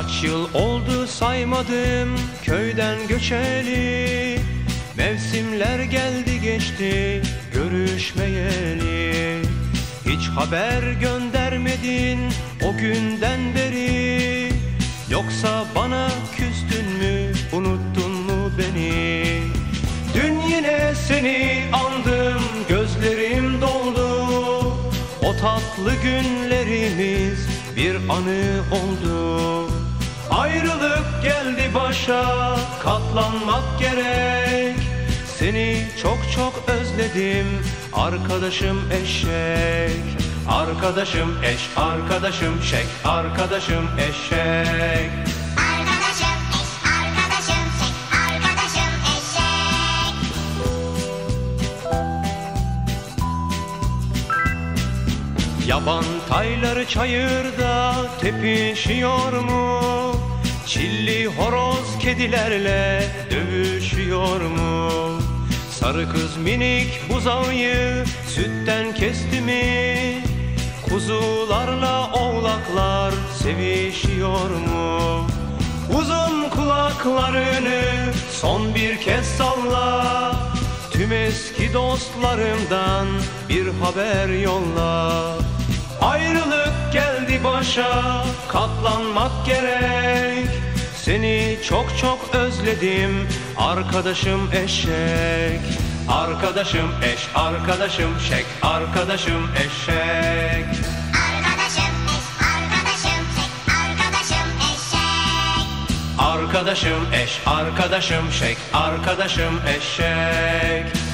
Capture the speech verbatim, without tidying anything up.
Kaç yıl oldu saymadım köyden göçeli, mevsimler geldi geçti görüşmeyeli. Hiç haber göndermedin o günden beri, yoksa bana küstün mü, unuttun mu beni? Dün yine seni andım, gözlerim doldu. O tatlı günlerimiz bir anı oldu. Ayrılık geldi başa, katlanmak gerek. Seni çok çok özledim arkadaşım eşek. Arkadaşım eş, arkadaşım şek, arkadaşım eşek. Arkadaşım eş, arkadaşım şek, arkadaşım eşek. Yaban tayları çayırda tepişiyor mu? Çilli horoz kedilerle dövüşüyor mu? Sarı kız minik buzağıyı sütten kesti mi? Kuzularla oğlaklar sevişiyor mu? Uzun kulaklarını son bir kez salla. Tüm eski dostlarımdan bir haber yolla. Ayrılık geldi başa, katlanmak gerek. Seni çok çok özledim arkadaşım eşek. Arkadaşım eş, arkadaşım şek, arkadaşım eşek. Arkadaşım eş, arkadaşım şek, arkadaşım eşek. Arkadaşım eş, arkadaşım şek, arkadaşım eşek.